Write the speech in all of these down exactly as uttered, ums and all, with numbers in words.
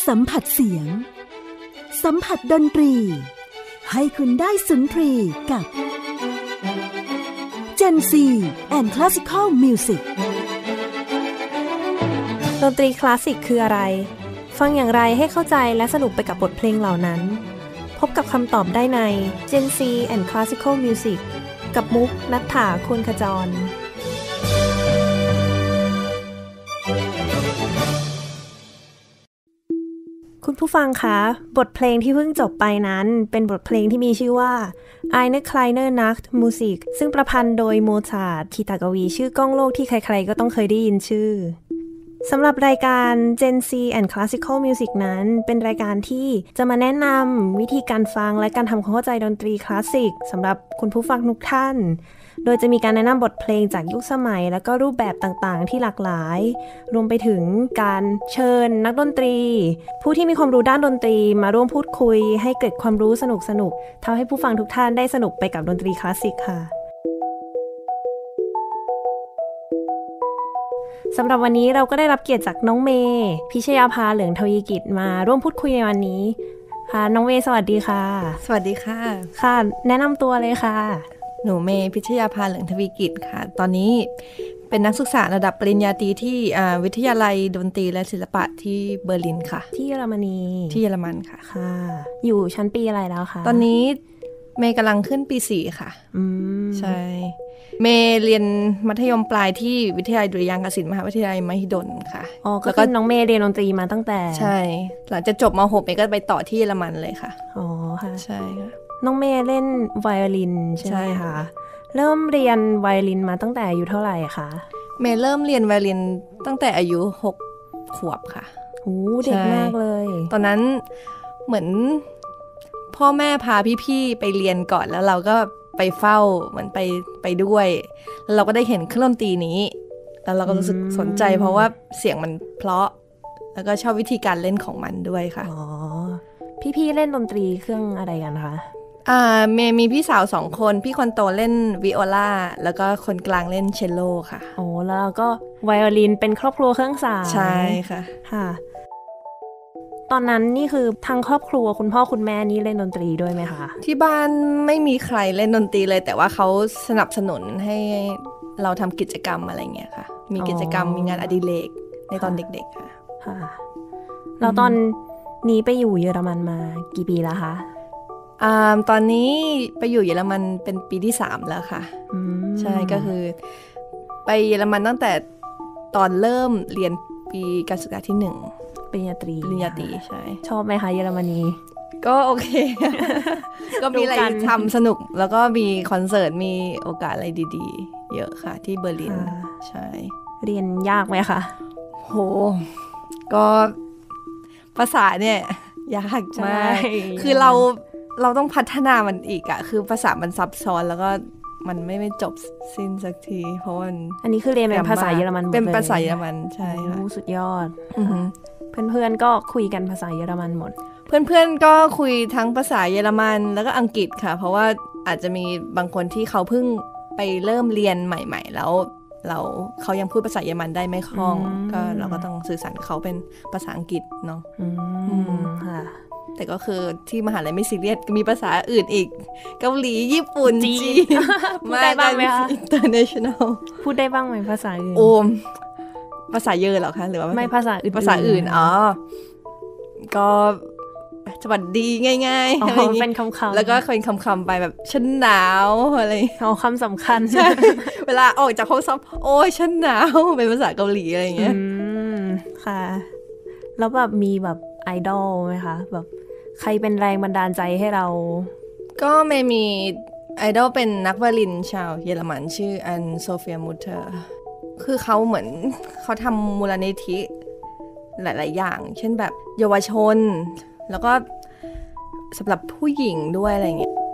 สัมผัสเสียงสัมผัสดนตรีให้คุณได้สุนทรีกับ Gen ซี and Classical Music ดนตรีคลาสสิกคืออะไรฟังอย่างไรให้เข้าใจและสนุกไปกับบทเพลงเหล่านั้นพบกับคำตอบได้ใน Gen ซี and Classical Music กับมุกณัฐฐา โคนขจรคุณผู้ฟังคะบทเพลงที่เพิ่งจบไปนั้นเป็นบทเพลงที่มีชื่อว่า Eine kleine Nacht Musik ซึ่งประพันธ์โดยโมซาร์ทคีตากวีชื่อก้องโลกที่ใครๆก็ต้องเคยได้ยินชื่อสำหรับรายการ Gen ซี and Classical Music นั้นเป็นรายการที่จะมาแนะนำวิธีการฟังและการทำความเข้าใจดนตรีคลาสสิกสำหรับคุณผู้ฟังทุกท่านโดยจะมีการแนะนำบทเพลงจากยุคสมัยและก็รูปแบบต่างๆที่หลากหลายรวมไปถึงการเชิญนักดนตรีผู้ที่มีความรู้ด้านดนตรีมาร่วมพูดคุยให้เกิดความรู้สนุกๆทำให้ผู้ฟังทุกท่านได้สนุกไปกับดนตรีคลาสสิกค่ะสำหรับวันนี้เราก็ได้รับเกียรติจากน้องเมย์พิชยาภาเหลืองทวีกิจมาร่วมพูดคุยในวันนี้ค่ะน้องเมย์สวัสดีค่ะสวัสดีค่ะค่ะแนะนำตัวเลยค่ะหนูเมย์พิชยาภาเหลืองทวีกิจค่ะตอนนี้เป็นนักศึกษาระดับปริญญาตรีที่วิทยาลัยดนตรีและศิลปะที่เบอร์ลินค่ะที่เยอรมนีที่เยอรมันค่ะค่ะอยู่ชั้นปีอะไรแล้วคะตอนนี้เมย์กำลังขึ้นปีสี่ค่ะอืมใช่เมย์เรียนมัธยมปลายที่วิทยาลัยดุริยางคศิลป์มหาวิทยาลัยมหิดลค่ะอ๋อแล้วก็น้องเมย์เรียนดนตรีมาตั้งแต่ใช่หลังจากจบม หก เมย์ก็ไปต่อที่เยอรมันเลยค่ะอ๋อค่ะใช่ค่ะน้องเมย์เล่นไวโอลินใช่ไหมคะเริ่มเรียนไวโอลินมาตั้งแต่อายุเท่าไหร่คะเมย์เริ่มเรียนไวโอลินตั้งแต่อายุหกขวบค่ะโอ้เด็กมากเลยตอนนั้นเหมือนพ่อแม่พาพี่ๆไปเรียนก่อนแล้วเราก็ไปเฝ้าเหมือนไปไปด้วยแล้วเราก็ได้เห็นเครื่องดนตรีนี้แล้วเราก็รู้สึกสนใจเพราะว่าเสียงมันเพราะแล้วก็ชอบวิธีการเล่นของมันด้วยค่ะอ๋อพี่ๆเล่นดนตรีเครื่องอะไรกันคะอ่าเมย์มีพี่สาวสองคนพี่คนโตเล่นวิโอลาแล้วก็คนกลางเล่นเชลโลค่ะโอ้แล้วก็ไวโอลินเป็นครอบครัวเครื่องสายใช่ค่ะค่ะตอนนั้นนี่คือทางครอบครัวคุณพ่อคุณแม่นี่เล่นดนตรีด้วยไหมคะที่บ้านไม่มีใครเล่นดนตรีเลยแต่ว่าเขาสนับสนุนให้เราทำกิจกรรมอะไรเงี้ยค่ะมีกิจกรรมมีงานอดิเรกในตอนเด็กๆค่ะค่ะแล้วตอนนี้ไปอยู่เยอรมันมากี่ปีแล้วคะอ่าตอนนี้ไปอยู่เยอรมันเป็นปีที่สามแล้วค่ะใช่ก็คือไปเยอรมันตั้งแต่ตอนเริ่มเรียนปีการศึกษาที่หนึ่งปริญญาตรีปริญญาตรีใช่ชอบไหมคะเยอรมนีก็โอเค ก็มีอะไรทำสนุกแล้วก็มีคอนเสิร์ตมีโอกาสอะไรดีๆเยอะค่ะที่เบอร์ลินใช่เรียนยากไหมคะโหก็ภาษาเนี่ยยากมากคือเราเราต้องพัฒนามันอีกอะคือภาษามันซับซ้อนแล้วก็มันไม่ไม่จบสิ้นสักทีเพราะมันอันนี้คือเรียนเป็นภาษาเยอรมันเป็นภาษาเยอรมันใช่ค่ะสุดยอดเพื่อนๆก็คุยกันภาษาเยอรมันหมดเพื่อนๆก็คุยทั้งภาษาเยอรมันแล้วก็อังกฤษค่ะเพราะว่าอาจจะมีบางคนที่เขาเพิ่งไปเริ่มเรียนใหม่ๆแล้วเราเขายังพูดภาษาเยอรมันได้ไม่คล่องก็เราก็ต้องสื่อสารเขาเป็นภาษาอังกฤษเนาะอืมค่ะแต่ก็คือที่มหาลัยไม่ซีเรียสมีภาษาอื่นอีกเกาหลีญี่ปุ่นจีนพูดได้บ้างไหมคะ international พูดได้บ้างไหมภาษาอื่นโอ้ภาษาเยอะเหรอคะหรือว่าไม่ภาษาอื่นภาษาอื่นอ๋อก็สวัสดีง่ายๆอะไรอย่างงี้เป็นคำๆแล้วก็เป็นคำๆไปแบบฉันหนาวอะไรเอาคำสำคัญใช่เวลาออกจากห้องซ้อมโอ้ยฉันหนาวเป็นภาษาเกาหลีอะไรอย่างเงี้ยอืมค่ะแล้วแบบมีแบบไอดอลไหมคะแบบใครเป็นแรงบันดาลใจให้เราก็ไม่มีไอดอลเป็นนักไวโอลินชาวเยอรมันชื่ออันโซเฟียมูเทอร์คือเขาเหมือนเขาทำมูลนิธิหลายๆอย่างเช่นแบบเยาวชนแล้วก็สำหรับผู้หญิงด้วยอะไรเงี้ย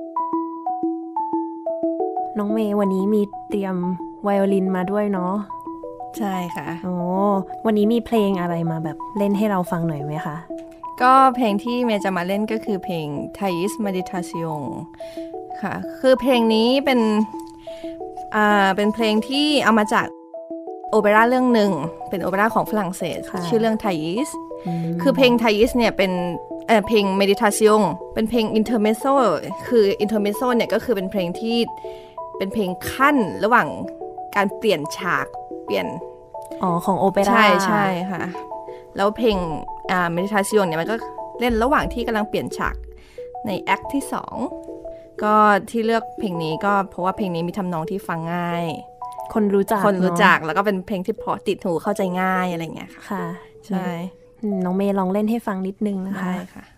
น้องเมย์วันนี้มีเตรียมไวโอลินมาด้วยเนาะใช่ค่ะโอ้วันนี้มีเพลงอะไรมาแบบเล่นให้เราฟังหน่อยไหมคะก็เพลงที่เมย์จะมาเล่นก็คือเพลง Thais Meditation ค่ะคือเพลงนี้เป็นอ่าเป็นเพลงที่เอามาจากโอเปร่าเรื่องหนึ่งเป็นโอเปร่าของฝรั่งเศสชื่อเรื่องไทยิสคือเพลงไทยิสเนี่ยเป็นเอ่อเพลงเมดิทาซิองเป็นเพลงอินเทอร์เมโซคืออินเทอร์เมโซเนี่ยก็คือเป็นเพลงที่เป็นเพลงขั้นระหว่างการเปลี่ยนฉากเปลี่ยนอ๋อของโอเปร่าใช่ใช่ค่ะแล้วเพลงอ่าเมดิทาซิองเนี่ยมันก็เล่นระหว่างที่กำลังเปลี่ยนฉากในแอคที่สองก็ที่เลือกเพลงนี้ก็เพราะว่าเพลงนี้มีทำนองที่ฟังง่ายคนรู้จักคนรู้จักแล้วก็เป็นเพลงที่เพราะติดหูเข้าใจง่ายอะไรอย่างเงี้ยค่ะค่ะใช่น้องเมย์ลองเล่นให้ฟังนิดนึงนะคะได้ค่ะ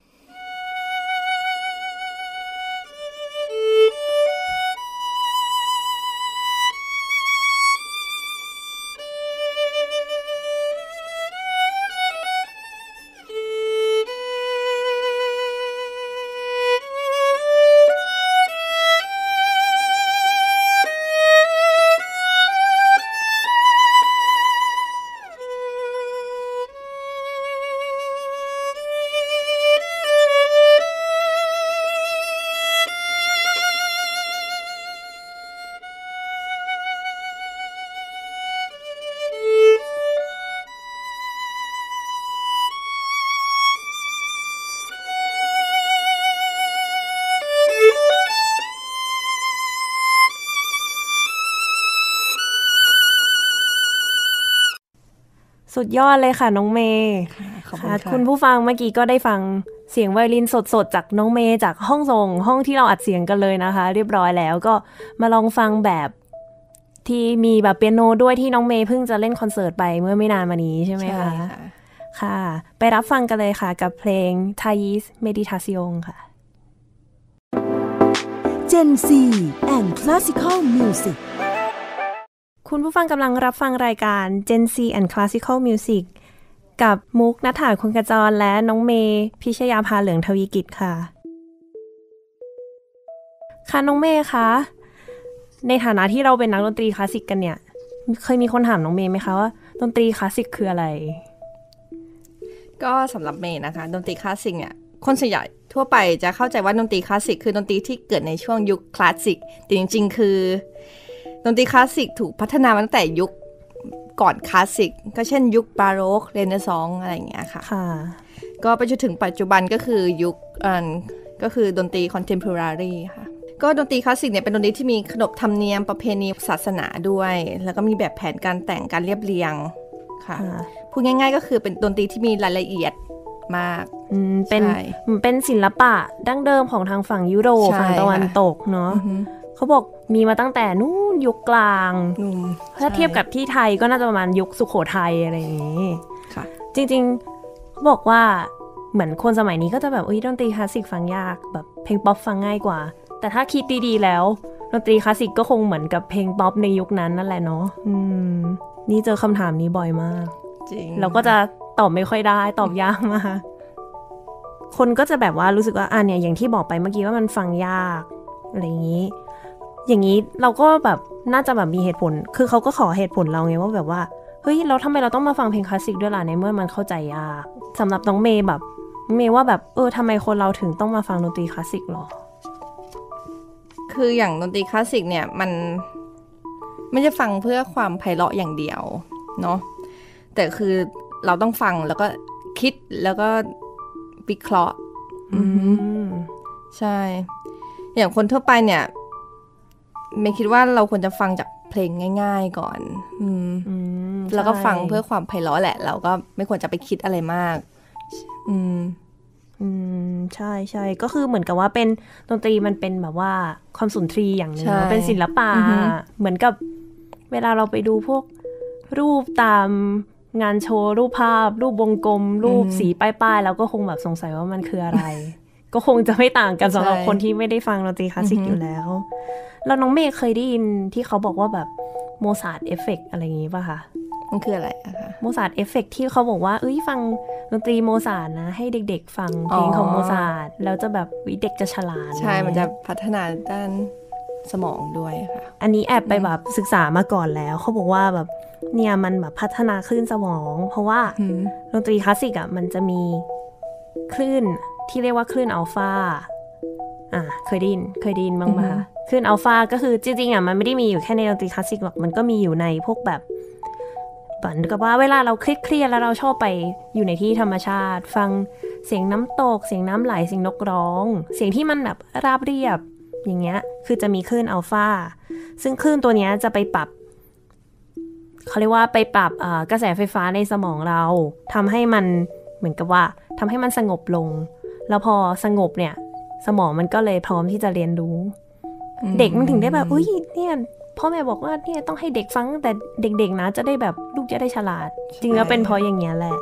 สุดยอดเลยค่ะน้องเมย์ค่ะคุณผู้ฟังเมื่อกี้ก็ได้ฟังเสียงไวโอลินสดๆจากน้องเมย์จากห้องส่งห้องที่เราอัดเสียงกันเลยนะคะเรียบร้อยแล้วก็มาลองฟังแบบที่มีแบบเปียโนด้วยที่น้องเมย์เพิ่งจะเล่นคอนเสิร์ตไปเมื่อไม่นานมานี้ใช่ไหมคะค่ะไปรับฟังกันเลยค่ะกับเพลง Thais Meditation ค่ะ Gen Z and Classical Music คุณผู้ฟังกำลังรับฟังรายการ Gen Z and Classical Music กับมุกณฐาคุณกระจรและน้องเมย์พิชยาภาเหลืองทวีกิจค่ะค่ะน้องเมย์คะในฐานะที่เราเป็นนักดนตรีคลาสสิกกันเนี่ยเคยมีคนถามน้องเมย์ไหมคะว่าดนตรีคลาสสิกคืออะไรก็สำหรับเมย์นะคะดนตรีคลาสสิกเนี่ยคนส่วนใหญ่ทั่วไปจะเข้าใจว่าดนตรีคลาสสิกคือดนตรีที่เกิดในช่วงยุคคลาสสิกแต่จริงๆคือดนตรีคลาสสิกถูกพัฒนามาตั้งแต่ยุคก่อนคลาสสิกก็เช่นยุคบาโรกเรเนซองส์อะไรอย่างเงี้ยค่ะค่ะก็ไปจนถึงปัจจุบันก็คือยุคอ่าก็คือดนตรีคอนเทมพอรารีค่ะก็ดนตรีคลาสสิกเนี่ยเป็นดนตรีที่มีขนบธรรมเนียมประเพณีศาสนาด้วยแล้วก็มีแบบแผนการแต่งการเรียบเรียงค่ะพูดง่ายๆก็คือเป็นดนตรีที่มีรายละเอียดมากอืมเป็นเป็นศิลปะดั้งเดิมของทางฝั่งยุโรปฝั่งตะวันตกเนาะเขาบอกมีมาตั้งแต่นู้นยุคกลางถ้าเทียบกับที่ไทยก็น่าจะประมาณยุคสุโขทัยอะไรอย่างนี้ค่ะจริงๆเขาบอกว่าเหมือนคนสมัยนี้ก็จะแบบอุ๊ยดนตรีคลาสสิกฟังยากแบบเพลงป๊อปฟังง่ายกว่าแต่ถ้าคิดดีๆแล้วดนตรีคลาสสิกก็คงเหมือนกับเพลงป๊อปในยุคนั้นนั่นแหละเนาะอืมนี่เจอคำถามนี้บ่อยมากจริงเราก็จะตอบไม่ค่อยได้ตอบยากมากคนก็จะแบบว่ารู้สึกว่าอ่ะเนี่ยอย่างที่บอกไปเมื่อกี้ว่ามันฟังยากอะไรอย่างนี้อย่างนี้เราก็แบบน่าจะแบบมีเหตุผลคือเขาก็ขอเหตุผลเราไงว่าแบบว่าเฮ้ยเราทำไมเราต้องมาฟังเพลงคลาสสิกด้วยล่ะในเมื่อมันเข้าใจยากสำหรับน้องเมย์แบบเมย์ว่าแบบเออทำไมคนเราถึงต้องมาฟังดนตรีคลาสสิกหรอคืออย่างดนตรีคลาสสิกเนี่ยมันไม่ใช่ฟังเพื่อความไพเราะอย่างเดียวเนาะแต่คือเราต้องฟังแล้วก็คิดแล้วก็วิเคราะห์อืมใช่อย่างคนทั่วไปเนี่ยไม่คิดว่าเราควรจะฟังจากเพลงง่ายๆก่อนอืมแล้วก็ฟังเพื่อความไพเราะแหละเราก็ไม่ควรจะไปคิดอะไรมากอืมอืมใช่ใช่ก็คือเหมือนกับว่าเป็นดนตรีมันเป็นแบบว่าความสุนทรีย์อย่างนึงเป็นศิลปะเหมือนกับเวลาเราไปดูพวกรูปตามงานโชว์รูปภาพรูปวงกลมรูปสีป้ายๆแล้วก็คงแบบสงสัยว่ามันคืออะไร ก็คงจะไม่ต่างกันสำหรับคนที่ไม่ได้ฟังดนตรีคลาสสิกอยู่แล้วแล้วน้องเมย์เคยได้ยินที่เขาบอกว่าแบบโมซาร์ทเอฟเฟกต์อะไรอย่างงี้ป่ะคะมันคืออะไรอะคะโมซาร์ทเอฟเฟกต์ที่เขาบอกว่าเอ้ยฟังดนตรีโมซาร์ทนะให้เด็กๆฟังเพลงของโมซาร์ทแล้วจะแบบเด็กจะฉลาดใช่มันจะพัฒนาด้านสมองด้วยค่ะอันนี้แอบไปแบบศึกษามาก่อนแล้วเขาบอกว่าแบบเนี่ยมันแบบพัฒนาคลื่นสมองเพราะว่าดนตรีคลาสสิกอ่ะมันจะมีคลื่นที่เรียกว่าคลื่นอัลฟาอ่ะเคยได้ยินเคยได้ยินบ้างไหมคะคลื่นอัลฟาก็คือจริงๆอ่ะมันไม่ได้มีอยู่แค่ในดนตรีคลาสสิกหรอกมันก็มีอยู่ในพวกแบบเหมือนกับว่าเวลาเราเครียดๆแล้วเราชอบไปอยู่ในที่ธรรมชาติฟังเสียงน้ำตกเสียงน้ำไหลเสียงนกร้องเสียงที่มันแบบราบเรียบอย่างเงี้ยคือจะมีคลื่นอัลฟาซึ่งคลื่นตัวเนี้ยจะไปปรับเขาเรียกว่าไปปรับกระแสไฟฟ้าในสมองเราทำให้มันเหมือนกับว่าทำให้มันสงบลงแล้วพอสงบเนี่ยสมองมันก็เลยพร้อมที่จะเรียนรู้เด็กมันถึงได้แบบอุ้ยเนี่ยพ่อแม่บอกว่าเนี่ยต้องให้เด็กฟังตั้งแต่เด็กๆนะจะได้แบบลูกจะได้ฉลาดจริงแล้วเป็นเพราะอย่างเงี้ยแหละ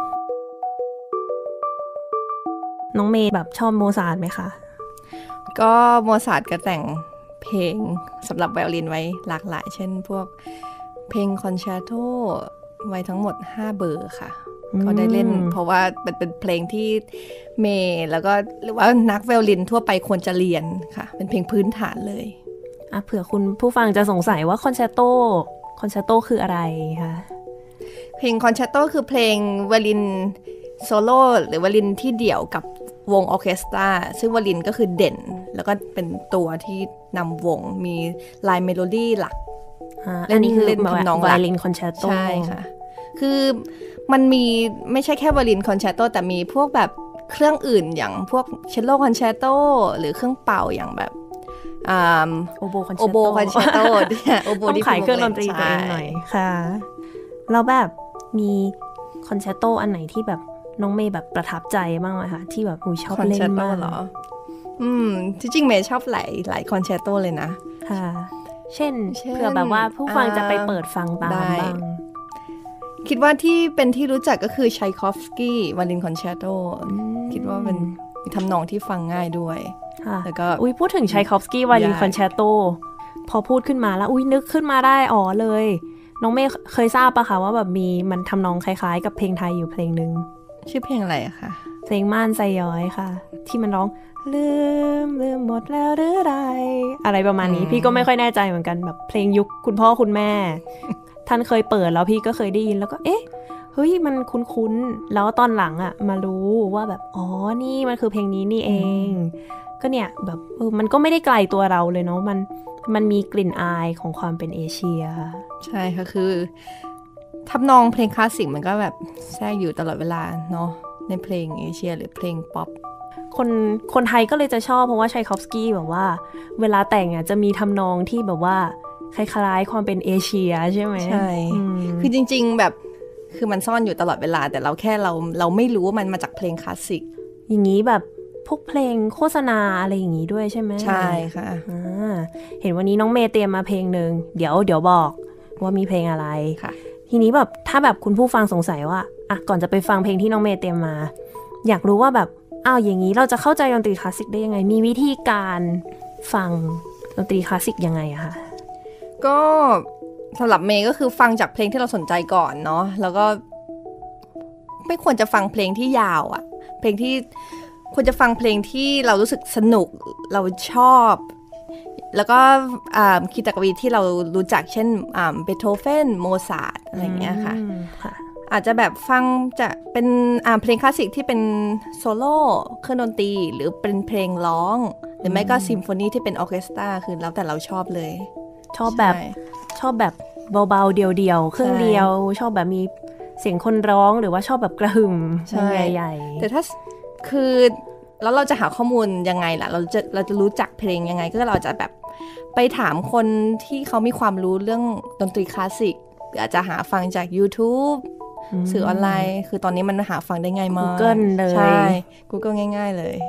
น้องเมย์แบบชอบโมซาร์ทไหมคะก็โมซาร์ทก็แต่งเพลงสำหรับไวโอลินไว้หลากหลายเช่นพวกเพลงคอนแชร์โตไว้ทั้งหมดห้าเบอร์ค่ะก็ได้เล่นเพราะว่าเป็นเป็นเพลงที่เมย์แล้วก็หรือว่านักไวโอลินทั่วไปควรจะเรียนค่ะเป็นเพลงพื้นฐานเลยอ่ะเผื่อคุณผู้ฟังจะสงสัยว่าคอนแชร์โตคอนแชร์โตคืออะไรคะเพลงคอนแชร์โตคือเพลงไวโอลินโซโล่หรือไวโอลินที่เดี่ยวกับวงออร์เคสตราซึ่งไวโอลินก็คือเด่นแล้วก็เป็นตัวที่นำวงมีลายเมโลดี้หลักอันนี้คือเล่นทำนองไวโอลินคอนแชร์โตใช่ค่ะคือมันมีไม่ใช่แค่ไวโอลินคอนแชร์โตแต่มีพวกแบบเครื่องอื่นอย่างพวกเชลโลคอนแชร์โตหรือเครื่องเป่าอย่างแบบโอโบคอนแชร์โตโอโบคอนแชร์โตโอโบต้องขายเครื่องดนตรีตัวเองหน่อยค่ะแล้วแบบมีคอนแชร์โตอันไหนที่แบบน้องเมย์แบบประทับใจบ้างไหมคะที่แบบชอบเล่นมากเหรออืมที่จริงเมย์ชอบหลายหลายคอนแชร์โตเลยนะค่ะเช่นเผื่อแบบว่าผู้ฟังจะไปเปิดฟังตามบ้างคิดว่าที่เป็นที่รู้จักก็คือชัยคอฟสกี้ไวโอลินคอนแชร์โตคิดว่าเป็นทำนองที่ฟังง่ายด้วยแล้วก็อุ้ยพูดถึงชัยคอฟสกี้ไวโอลินคอนแชร์โตพอพูดขึ้นมาแล้วอุ้ยนึกขึ้นมาได้อ๋อเลยน้องเมย์เคยทราบปะคะว่าแบบมีมันทำนองคล้ายๆกับเพลงไทยอยู่เพลงนึงชื่อเพลงอะไรอะคะเพลงม่านใจย้อยค่ะที่มันร้องลืมลืมหมดแล้วหรือไรอะไรประมาณนี้พี่ก็ไม่ค่อยแน่ใจเหมือนกันแบบเพลงยุคคุณพ่อคุณแม่ท่านเคยเปิดแล้วพี่ก็เคยได้ยินแล้วก็เอ๊ะเฮ้ยมันคุ้นๆแล้วตอนหลังอะมารู้ว่าแบบอ๋อนี่มันคือเพลงนี้นี่เองก็เนี่ยแบบเออมันก็ไม่ได้ไกลตัวเราเลยเนาะมันมันมีกลิ่นอายของความเป็นเอเชียใช่ค่ะคือทำนองเพลงคลาสสิกมันก็แบบแทรกอยู่ตลอดเวลาเนาะในเพลงเอเชียหรือเพลงป๊อปคนคนไทยก็เลยจะชอบเพราะว่าชัยคอฟสกี้แบบว่าเวลาแต่งอ่ะจะมีทำนองที่แบบว่าคล้ายๆความเป็นเอเชียใช่ไหมใช่คือจริงๆแบบคือมันซ่อนอยู่ตลอดเวลาแต่เราแค่เราเราไม่รู้ว่ามันมาจากเพลงคลาสสิกอย่างนี้แบบพวกเพลงโฆษณาอะไรอย่างนี้ด้วยใช่ไหมใช่ค่ะเห็นวันนี้น้องเมย์เตรียมมาเพลงนึงเดี๋ยวเดี๋ยวบอกว่ามีเพลงอะไรค่ะทีนี้แบบถ้าแบบคุณผู้ฟังสงสัยว่าอ่ะก่อนจะไปฟังเพลงที่น้องเมย์เตรียมมาอยากรู้ว่าแบบอ้าวอย่างนี้เราจะเข้าใจดนตรีคลาสสิกได้ยังไงมีวิธีการฟังดนตรีคลาสสิกยังไงอะคะก็สำหรับเมย์ก็คือฟังจากเพลงที่เราสนใจก่อนเนาะแล้วก็ไม่ควรจะฟังเพลงที่ยาวอะเพลงที่ควรจะฟังเพลงที่เรารู้สึกสนุกเราชอบแล้วก็คีตกวีที่เรารู้จักเช่นเบโธเฟนโมซาร์ทอะไรอย่างเงี้ยค่ะอาจจะแบบฟังจะเป็นเพลงคลาสสิกที่เป็นโซโล่เครื่องดนตรีหรือเป็นเพลงร้องหรือไม่ก็ซิมโฟนีที่เป็นออร์เคสตราคือแล้วแต่เราชอบเลยชอบแบบชอบแบบเบาๆเดียวๆเครื่องเดียวชอบแบบมีเสียงคนร้องหรือว่าชอบแบบกระหึ่มใหญ่ๆแต่ถ้าคือแล้วเราจะหาข้อมูลยังไงล่ะเราจะเราจะรู้จักเพลงยังไงก็เราจะแบบไปถามคนที่เขามีความรู้เรื่องดนตรีคลาสสิกหรืออาจจะหาฟังจาก YouTube สื่อออนไลน์คือตอนนี้มันหาฟังได้ง่ายมาก Google เลยใช่ Google ง่ายๆเลย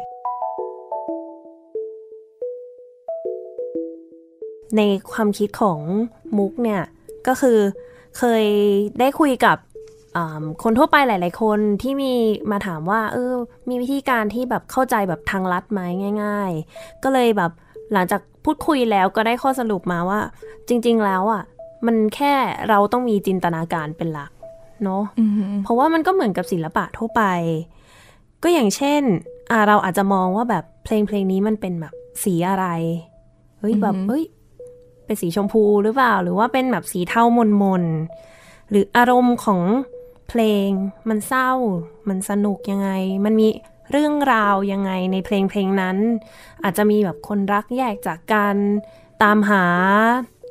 ในความคิดของมุกเนี่ยก็คือเคยได้คุยกับคนทั่วไปหลายๆคนที่มีมาถามว่าเออมีวิธีการที่แบบเข้าใจแบบทางลัดไหมง่ายๆก็เลยแบบหลังจากพูดคุยแล้วก็ได้ข้อสรุปมาว่าจริงๆแล้วอ่ะมันแค่เราต้องมีจินตนาการเป็นหลักเนาะ mm-hmm. เพราะว่ามันก็เหมือนกับศิลปะทั่วไปก็อย่างเช่นอ่าเราอาจจะมองว่าแบบเพลงเพลงนี้มันเป็นแบบสีอะไรเฮ้ย mm-hmm. แบบเฮ้ยเป็นสีชมพูหรือเปล่าหรือว่าเป็นแบบสีเทามนๆหรืออารมณ์ของเพลงมันเศร้ามันสนุกยังไงมันมีเรื่องราวยังไงในเพลงเพลงนั้นอาจจะมีแบบคนรักแยกจากกันตามหา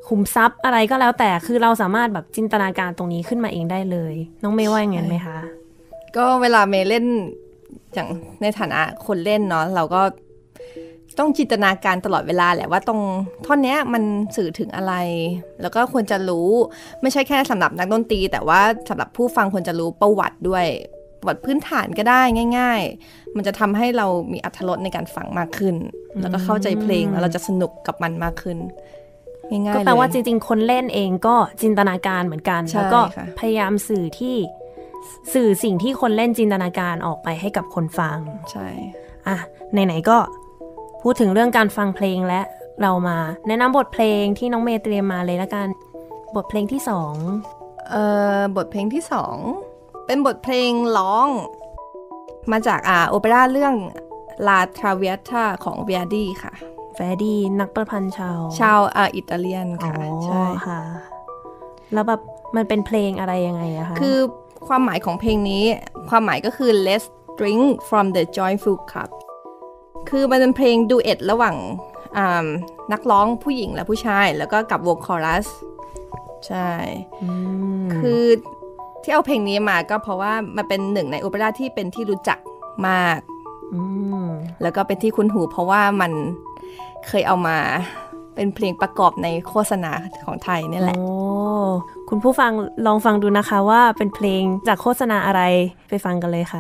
ขุมทรัพย์อะไรก็แล้วแต่คือเราสามารถแบบจินตนาการตรงนี้ขึ้นมาเองได้เลยน้องเมย์ว่าอย่างนั้นไหมคะก็เวลาเมย์เล่นอย่างในฐานะคนเล่นเนาะเราก็ต้องจินตนาการตลอดเวลาแหละว่าตรงท่อนนี้มันสื่อถึงอะไรแล้วก็ควรจะรู้ไม่ใช่แค่สำหรับนักดนตรีแต่ว่าสำหรับผู้ฟังควรจะรู้ประวัติด้วยประวัติพื้นฐานก็ได้ง่ายๆมันจะทำให้เรามีอรรถรสในการฟังมากขึ้นแล้วก็เข้าใจเพลงแล้วเราจะสนุกกับมันมากขึ้นง่ายๆเลยก็แปลว่าจริงๆคนเล่นเองก็จินตนาการเหมือนกันแล้วก็พยายามสื่อที่สื่อสิ่งที่คนเล่นจินตนาการออกไปให้กับคนฟังใช่อ่ะไหนๆก็พูดถึงเรื่องการฟังเพลงและเรามาแนะนำบทเพลงที่น้องเมย์เตรียมมาเลยละกันบทเพลงที่สองเอ่อบทเพลงที่สองเป็นบทเพลงร้องมาจากอ่าโอเปร่าเรื่อง La Traviata ของ Verdi ค่ะ Verdi นักประพันธ์ชาวชาวอ่าอิตาเลียนค่ะใช่ค่ะแล้วแบบมันเป็นเพลงอะไรยังไงอะคะคือความหมายของเพลงนี้ความหมายก็คือ Let's drink from the joyful cup คือมันเป็นเพลงดูเอทระหว่างนักร้องผู้หญิงและผู้ชายแล้วก็กับวงคอรัสใช่คือที่เอาเพลงนี้มาก็เพราะว่ามันเป็นหนึ่งในโอเปร่าที่เป็นที่รู้จักมากแล้วก็เป็นที่คุ้นหูเพราะว่ามันเคยเอามาเป็นเพลงประกอบในโฆษณาของไทยนี่แหละโอ้คุณผู้ฟังลองฟังดูนะคะว่าเป็นเพลงจากโฆษณาอะไรไปฟังกันเลยค่ะ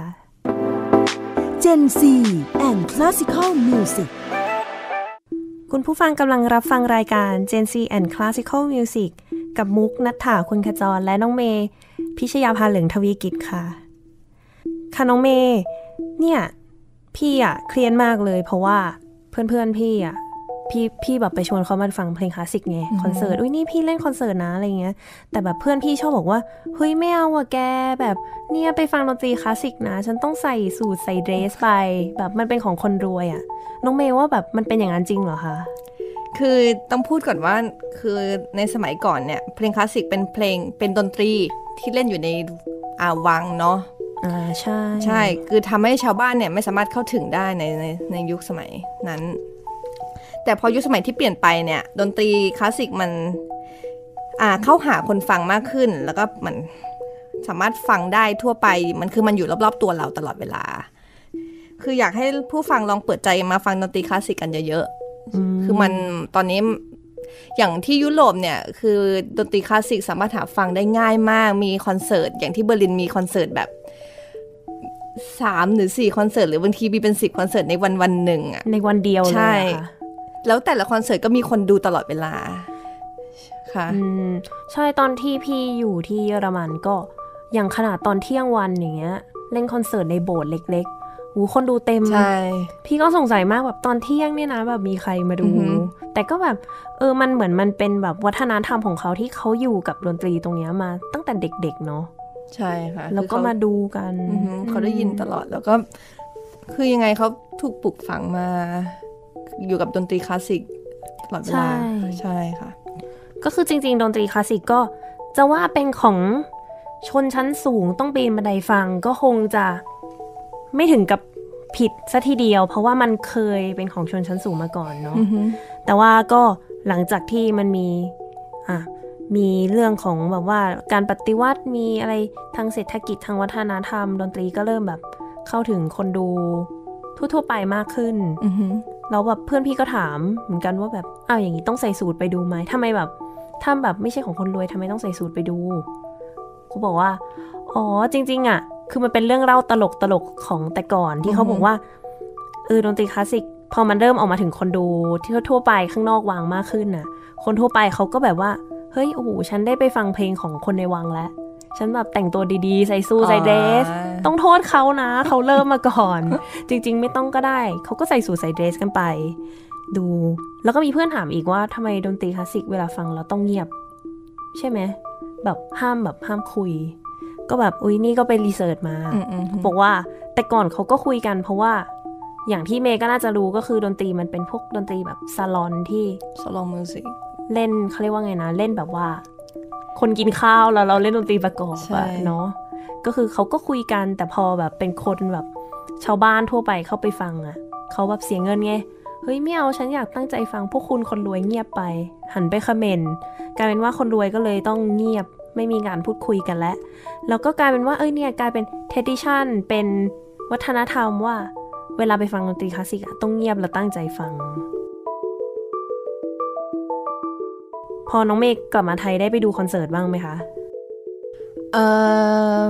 Gen Z and Classical Music คุณผู้ฟังกำลังรับฟังรายการ Gen Z and Classical Music กับมุกณัฐฐาคุณขจรและน้องเมย์พิชยาภาเหลืองทวีกิจค่ะค่ะน้องเมย์เนี่ยพี่อะเครียดมากเลยเพราะว่าเพื่อนๆพี่อะพี่พี่แบบไปชวนเขามาฟังเพลงคลาสสิกไงคอนเสิร์ตอุ้ยนี่พี่เล่นคอนเสิร์ตนะอะไรเงี้ยแต่แบบเพื่อนพี่ชอบบอกว่าเฮ้ยไม่เอาอะแกแบบเนี่ยไปฟังดนตรีคลาสสิกนะฉันต้องใส่สูทใส่เดรสไปแบบมันเป็นของคนรวยอะน้องเมย์ว่าแบบมันเป็นอย่างนั้นจริงเหรอคะคือต้องพูดก่อนว่าคือในสมัยก่อนเนี่ยเพลงคลาสสิกเป็นเพลงเป็นดนตรีที่เล่นอยู่ในอาวังเนาะอ่าใช่ใช่คือทำให้ชาวบ้านเนี่ยไม่สามารถเข้าถึงได้ในในในยุคสมัยนั้นแต่พอยุคสมัยที่เปลี่ยนไปเนี่ยดนตรีคลาสสิกมันอ่าเข้าหาคนฟังมากขึ้นแล้วก็มันสามารถฟังได้ทั่วไปมันคือมันอยู่รอบๆตัวเราตลอดเวลาคืออยากให้ผู้ฟังลองเปิดใจมาฟังดนตรีคลาสสิกกันเยอะๆคือมันตอนนี้อย่างที่ยุโรปเนี่ยคือดนตรีคลาสสิกสามารถหาฟังได้ง่ายมากมีคอนเสิร์ตอย่างที่เบอร์ลินมีคอนเสิร์ตแบบสามหรือสี่คอนเสิร์ตหรือบางทีมีเป็นสิบคอนเสิร์ตในวันวันหนึ่งอ่ะในวันเดียวเลยค่ะแล้วแต่ละคอนเสิร์ตก็มีคนดูตลอดเวลาค่ะอืมใช่ตอนที่พี่อยู่ที่เยอรมันก็อย่างขนาดตอนเที่ยงวันอย่างเงี้ยเล่นคอนเสิร์ตในโบสถ์เล็กๆหูคนดูเต็มใช่พี่ก็สงสัยมากแบบตอนเที่ยงเนี่ยนะแบบมีใครมาดูแต่ก็แบบเออมันเหมือนมันเป็นแบบวัฒนธรรมของเขาที่เขาอยู่กับดนตรีตรงนี้มาตั้งแต่เด็กๆเนาะใช่ค่ะแล้วก็มาดูกันเขาได้ยินตลอดแล้วก็คือยังไงเขาถูกปลูกฝังมาอยู่กับดนตรีคลาสสิกตลอดเวลาใช่ค่ะก็คือจริงๆดนตรีคลาสสิกก็จะว่าเป็นของชนชั้นสูงต้องปีนบันไดฟังก็คงจะไม่ถึงกับผิดซะทีเดียวเพราะว่ามันเคยเป็นของชนชั้นสูงมาก่อนเนาะ mm-hmm. แต่ว่าก็หลังจากที่มันมีอ่ะมีเรื่องของแบบว่าการปฏิวัติมีอะไรทางเศรษฐกิจทางวัฒนธรรมดนตรีก็เริ่มแบบเข้าถึงคนดูทั่วๆไปมากขึ้น mm-hmm. แล้วแบบเพื่อนพี่ก็ถามเหมือนกันว่าแบบอ้าวอย่างนี้ต้องใส่สูทไปดูไหมทำไมแบบถ้าแบบไม่ใช่ของคนรวยทำไมต้องใส่สูทไปดูเขาบอกว่าอ๋อจริงๆอ่ะคือมันเป็นเรื่องเล่าตลกตลกของแต่ก่อนที่เขาบอกว่าเออดนตรีคลาสสิกพอมันเริ่มออกมาถึงคนดูที่ทั่วไปข้างนอกวังมากขึ้นน่ะคนทั่วไปเขาก็แบบว่าเฮ้ยโอ้โหฉันได้ไปฟังเพลงของคนในวังแล้วฉันแบบแต่งตัวดีๆใส่สูทใส่เดรสต้องโทษเขานะเขาเริ่มมาก่อน จริงๆไม่ต้องก็ได้เขาก็ใส่สูทใส่เดรสกันไปดูแล้วก็มีเพื่อนถามอีกว่าทำไมดนตรีคลาสสิกเวลาฟังแล้วต้องเงียบใช่ไหมแบบห้ามแบบห้ามคุยก็แบบอุ๊ยนี่ก็ไปรีเสิร์ชมาบอกว่าแต่ก่อนเขาก็คุยกันเพราะว่าอย่างที่เมย์ก็น่าจะรู้ก็คือดนตรีมันเป็นพวกดนตรีแบบซาลอนที่ซาลอนมิวสิกเล่นเขาเรียกว่าไงนะเล่นแบบว่าคนกินข้าวแล้วเราเล่นดนตรีประกอบอะเนาะก็คือเขาก็คุยกันแต่พอแบบเป็นคนแบบชาวบ้านทั่วไปเข้าไปฟังอะเขาแบบเสียเงินไงเฮ้ยไม่เอาฉันอยากตั้งใจฟังพวกคุณคนรวยเงียบไปหันไปคอมเมนต์กลายเป็นว่าคนรวยก็เลยต้องเงียบไม่มีการพูดคุยกันแล้วแล้วก็กลายเป็นว่าเอ้ยเนี่ยกลายเป็น tradition เป็นวัฒนธรรมว่าเวลาไปฟังดนตรีคลาสสิกต้องเงียบและตั้งใจฟังพอน้องเมฆกลับมาไทยได้ไปดูคอนเสิร์ตบ้างไหมคะเออ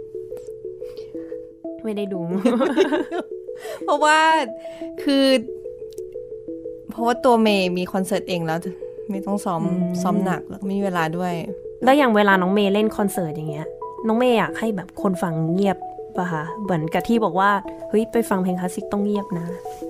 ไม่ได้ดูเพราะว่าคือเพราะว่าตัวเมย์มีคอนเสิร์ตเองแล้วไม่ต้องซ้อมซ้อมหนักแล้วไม่มีเวลาด้วยแล้วอย่างเวลาน้องเมย์เล่นคอนเสิร์ตอย่างเงี้ยน้องเมย์อยากให้แบบคนฟังเงียบป่ะคะเหมือนกับที่บอกว่าเฮ้ยไปฟังเพลงคลาสสิกต้องเงียบนะ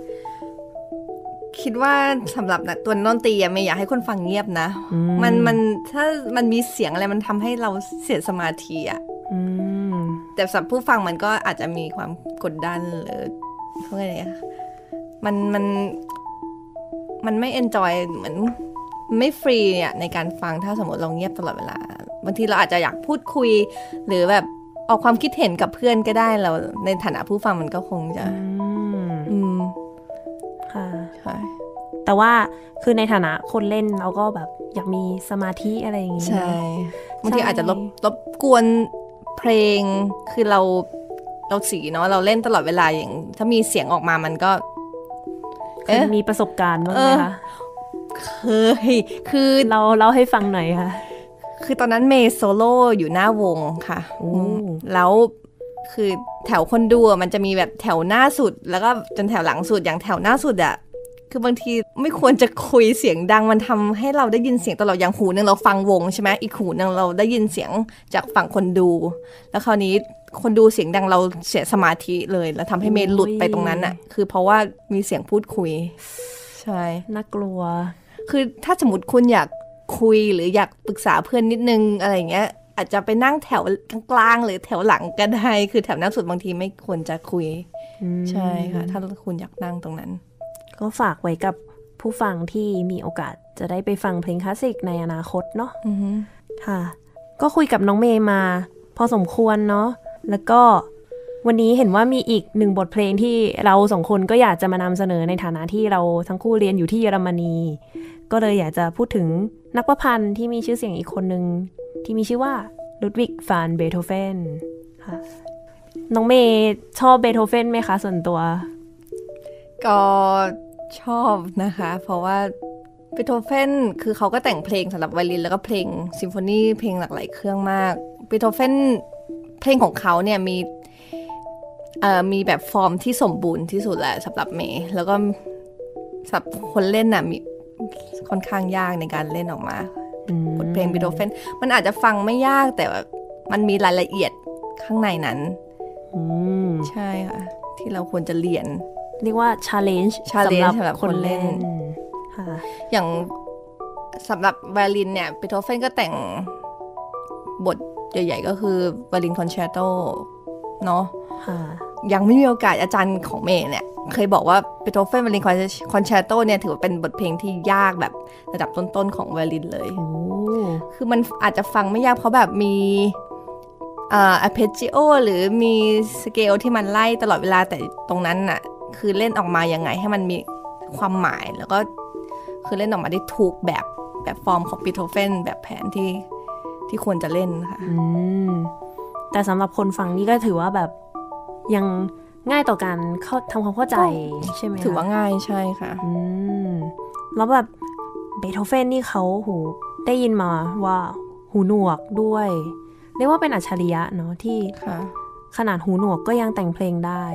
คิดว่าสำหรับนะตัวดนตรีอะเมย์อยากให้คนฟังเงียบนะมันมันถ้ามันมีเสียงอะไรมันทำให้เราเสียสมาธิอะแต่สำหรับผู้ฟังมันก็อาจจะมีความกดดันหรือเพราะอะไรอะมันมันมันไม่เอนจอยเหมือนไม่ฟรีเนี่ยในการฟังถ้าสมมติเราเงียบตลอดเวลาบางทีเราอาจจะอยากพูดคุยหรือแบบออกความคิดเห็นกับเพื่อนก็ได้เราในฐานะผู้ฟังมันก็คงจะอืมค่ะใช่แต่ว่าคือในฐานะคนเล่นเราก็แบบอยากมีสมาธิอะไรอย่างงี้ใช่บางทีอาจจะรบรบกวนเพลงคือเราเราสีเนาะเราเล่นตลอดเวลาอย่างถ้ามีเสียงออกมามันก็เอ๊ะมีประสบการณ์บ้างไหมคะเคยคือเราเล่าให้ฟังหน่อยค่ะคือตอนนั้นเมย์โซโล่อยู่หน้าวงค่ะแล้วคือแถวคนดูมันจะมีแบบแถวหน้าสุดแล้วก็จนแถวหลังสุดอย่างแถวหน้าสุดอะคือบางทีไม่ควรจะคุยเสียงดังมันทำให้เราได้ยินเสียงตลอดอย่างหูนึงเราฟังวงใช่ไหมอีกหูนึงเราได้ยินเสียงจากฝั่งคนดูแล้วคราวนี้คนดูเสียงดังเราเสียสมาธิเลยแล้วทำให้เมย์หลุดไปตรงนั้นอะคือเพราะว่ามีเสียงพูดคุยใช่น่ากลัวคือถ้าสมมติคุณอยากคุยหรืออยากปรึกษาเพื่อนนิดนึงอะไรเงี้ยอาจจะไปนั่งแถวกลางๆหรือแถวหลังก็ได้คือแถวหน้าสุดบางทีไม่ควรจะคุยใช่ค่ะถ้าคุณอยากนั่งตรงนั้นก็ฝากไว้กับผู้ฟังที่มีโอกาสจะได้ไปฟังเพลงคลาสสิกในอนาคตเนาะค่ะก็คุยกับน้องเมย์มาพอสมควรเนาะแล้วก็วันนี้เห็นว่ามีอีกหนึ่งบทเพลงที่เราสองคนก็อยากจะมานำเสนอในฐานะที่เราทั้งคู่เรียนอยู่ที่เยอรมนีก็เลยอยากจะพูดถึงนักประพันธ์ที่มีชื่อเสียงอีกคนนึงที่มีชื่อว่าลุดวิก ฟาน เบโธเฟนค่ะน้องเมย์ชอบเบโธเฟนไหมคะส่วนตัวก็ชอบนะคะเพราะว่าเบโธเฟนคือเขาก็แต่งเพลงสำหรับไวโอลินแล้วก็เพลงซิมโฟนีเพลงหลากหลายเครื่องมากเบโธเฟนเพลงของเขาเนี่ยมีเอ่อมีแบบฟอร์มที่สมบูรณ์ที่สุดแหละสำหรับเมย์แล้วก็สำหรับคนเล่นน่ะมีค่อนข้างยากในการเล่นออกมาบทเพลงเบโธเฟนมันอาจจะฟังไม่ยากแต่ว่ามันมีรายละเอียดข้างในนั้นใช่ค่ะที่เราควรจะเรียนเรียกว่า challenge สำหรับคนเล่นอย่างสำหรับไวโอลินเนี่ยเบโธเฟนก็แต่งบทใหญ่ๆก็คือไวโอลินคอนแชร์โตเนาะยังไม่มีโอกาสอาจารย์ของเมย์เนี่ยเคยบอกว่าเบโธเฟนไวโอลินคอนแชร์โตเนี่ยถือว่าเป็นบทเพลงที่ยากแบบระดับต้นๆของไวโอลินเลยคือมันอาจจะฟังไม่ยากเพราะแบบมีอ่าอาร์เพจจิโอหรือมีสเกลที่มันไล่ตลอดเวลาแต่ตรงนั้นน่ะคือเล่นออกมายังไงให้มันมีความหมายแล้วก็คือเล่นออกมาได้ถูกแบบแบบฟอร์มของเบโธเฟนแบบแผนที่ที่ควรจะเล่นค่ะแต่สำหรับคนฟังนี่ก็ถือว่าแบบยังง่ายต่อการเข้าทำความเข้าใจใช่ไหมถือว่าง่ายใช่ค่ะแล้วแบบเบโธเฟนนี่เขาหูได้ยินมาว่าหูหนวกด้วยเรียกว่าเป็นอัจฉริยะเนาะที่ขนาดหูหนวกก็ยังแต่งเพลงได้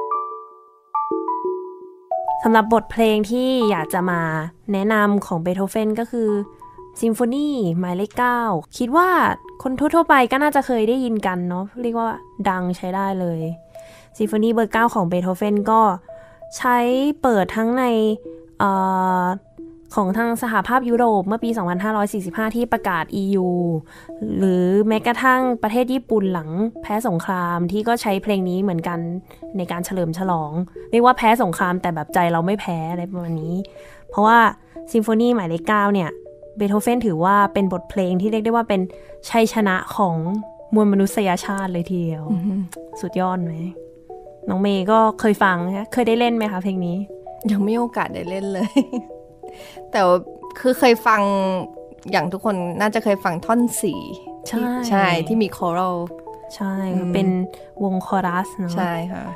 สำหรับบทเพลงที่อยากจะมาแนะนำของเบโธเฟนก็คือซิมโฟนีหมายเลขเก้าคิดว่าคนทั่วๆไปก็น่าจะเคยได้ยินกันเนาะเรียกว่าดังใช้ได้เลยซิมโฟนีเบอร์เก้าของเบโธเฟนก็ใช้เปิดทั้งในเอ่อของทางสหภาพยุโรปเมื่อปีสองพันห้าร้อยสี่สิบห้าที่ประกาศ อี ยู หรือแม้กระทั่งประเทศญี่ปุ่นหลังแพ้สงครามที่ก็ใช้เพลงนี้เหมือนกันในการเฉลิมฉลองเรียกว่าแพ้สงครามแต่แบบใจเราไม่แพ้อะไรประมาณนี้เพราะว่าซิมโฟนีหมายเลขเก้าเนี่ยเบโธเฟนถือว่าเป็นบทเพลงที่เรียกได้ว่าเป็นชัยชนะของมวลมนุษยชาติเลยทีเดียว สุดยอดไหมน้องเมย์ก็เคยฟังนะเคยได้เล่นไหมคะเพลงนี้ยังไม่มีโอกาสได้เล่นเลย แต่คือเคยฟังอย่างทุกคนน่าจะเคยฟังท่อนสี่ใช่ใช่ที่มีคอรัลใช่เป็นวงคอรัสเนาะใช่ค่ะ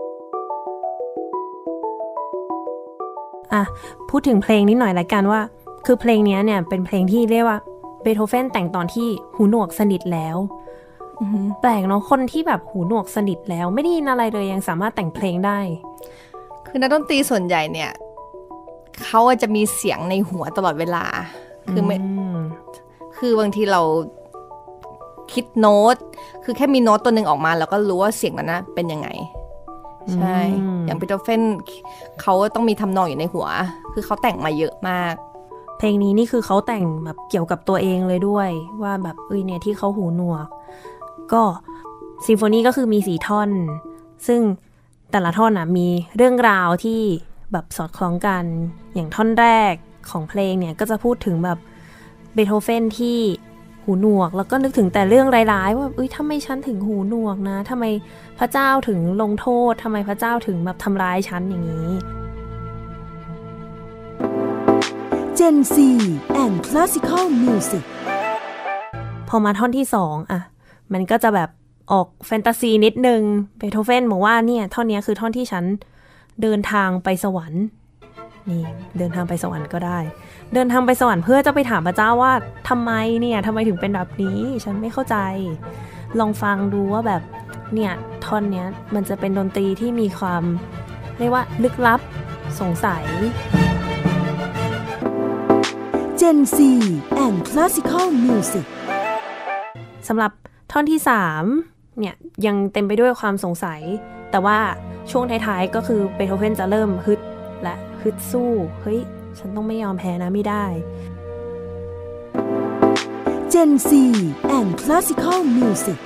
อ่ะพูดถึงเพลงนิดหน่อยละกันว่าคือเพลงนี้เนี่ยเป็นเพลงที่เรียกว่าเบโธเฟนแต่งตอนที่หูหนวกสนิทแล้วแปลกเนาะคนที่แบบหูหนวกสนิทแล้วไม่ได้ยินอะไรเลยยังสามารถแต่งเพลงได้คือนักดนตรีส่วนใหญ่เนี่ยเขาจะมีเสียงในหัวตลอดเวลาคือไม่คือบางทีเราคิดโน้ตคือแค่มีโน้ตตัวหนึ่งออกมาแล้วก็รู้ว่าเสียงนั้นนะเป็นยังไงใช่อย่างเบโธเฟนเขาต้องมีทำนองอยู่ในหัวคือเขาแต่งมาเยอะมากเพลงนี้นี่คือเขาแต่งแบบเกี่ยวกับตัวเองเลยด้วยว่าแบบเอ้ยเนี่ยที่เขาหูหนวกก็ซิมโฟนีก็คือมีสี่ท่อนซึ่งแต่ละท่อนนะมีเรื่องราวที่แบบสอดคล้องกันอย่างท่อนแรกของเพลงเนี่ยก็จะพูดถึงแบบเบโธเฟนที่หูหนวกแล้วก็นึกถึงแต่เรื่องร้ายๆว่าเอ้ยทำไมฉันถึงหูหนวกนะทำไมพระเจ้าถึงลงโทษทำไมพระเจ้าถึงแบบทำร้ายฉันอย่างนี้ Gen Z and Classical Music พอมาท่อนที่สองอ่ะมันก็จะแบบออกแฟนตาซีนิดนึงเบโธเฟนบอกว่าเนี่ยท่อนนี้คือท่อนที่ฉันเดินทางไปสวรรค์นี่เดินทางไปสวรรค์ก็ได้เดินทางไปสวรรค์เพื่อจะไปถามพระเจ้าว่าทำไมเนี่ยทำไมถึงเป็นแบบนี้ฉันไม่เข้าใจลองฟังดูว่าแบบเนี่ยท่อนเนี้ยมันจะเป็นดนตรีที่มีความเรียกว่าลึกลับสงสัย Gen Z and Classical Music สำหรับท่อนที่สามเนี่ยยังเต็มไปด้วยความสงสัยแต่ว่าช่วงท้ายๆก็คือเบโธเฟนจะเริ่มฮึดและฮึดสู้เฮ้ยฉันต้องไม่ยอมแพ้นะไม่ได้ Gen Z and Classical Music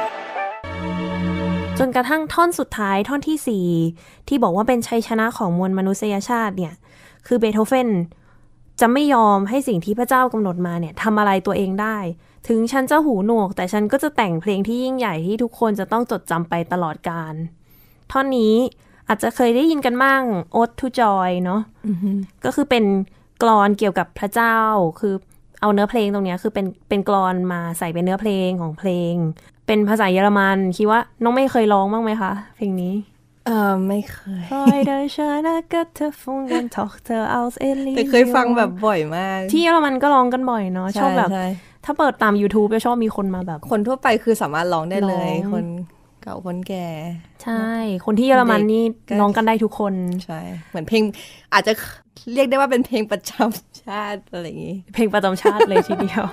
จนกระทั่งท่อนสุดท้ายท่อนที่สี่ที่บอกว่าเป็นชัยชนะของมวลมนุษยชาติเนี่ยคือเบโธเฟนจะไม่ยอมให้สิ่งที่พระเจ้ากำหนดมาเนี่ยทำอะไรตัวเองได้ถึงฉันจะหูหนวกแต่ฉันก็จะแต่งเพลงที่ยิ่งใหญ่ที่ทุกคนจะต้องจดจำไปตลอดกาลท่อนนี้อาจจะเคยได้ยินกันบ้าง Ode to Joy เนาะ mm-hmm. ก็คือเป็นกลอนเกี่ยวกับพระเจ้าคือเอาเนื้อเพลงตรงนี้คือเป็นเป็นกลอนมาใส่เป็นเนื้อเพลงของเพลงเป็นภาษาเยอรมันคิดว่าน้องไม่เคยร้องบ้างไหมคะเพลงนี้เออไม่เคย Freude schöne Götterfunken Tochter aus Elysium แต่เคยฟังแบบบ่อยมากที่เยอรมันก็ร้องกันบ่อยเนาะชอบแบบถ้าเปิดตาม YouTube ก็ชอบมีคนมาแบบคนทั่วไปคือสามารถร้องได้เลยคนเก่าคนแก่ใช่คนที่เยอรมันนี่ร้องกันได้ทุกคนใช่เหมือนเพลงอาจจะเรียกได้ว่าเป็นเพลงประจำชาติอะไรอย่างงี้เพลงประจำชาติเลยทีเดียว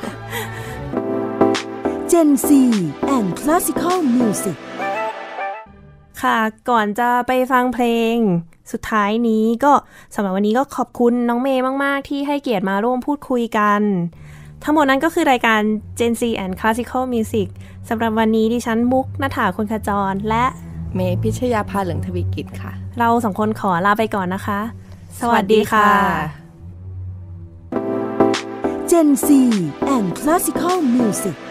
Gen Z and Classical Music ค่ะก่อนจะไปฟังเพลงสุดท้ายนี้ก็สำหรับวันนี้ก็ขอบคุณน้องเมย์มากๆที่ให้เกียรติมาร่วมพูดคุยกันทั้งหมดนั้นก็คือรายการ Gen Z and Classical Music สำหรับวันนี้ดิฉันมุกณฐาคนขจรและเมย์พิชยาภาเหลืองทวีกิจค่ะเราสองคนขอลาไปก่อนนะคะสวัสดีค่ะ Gen Z and Classical Music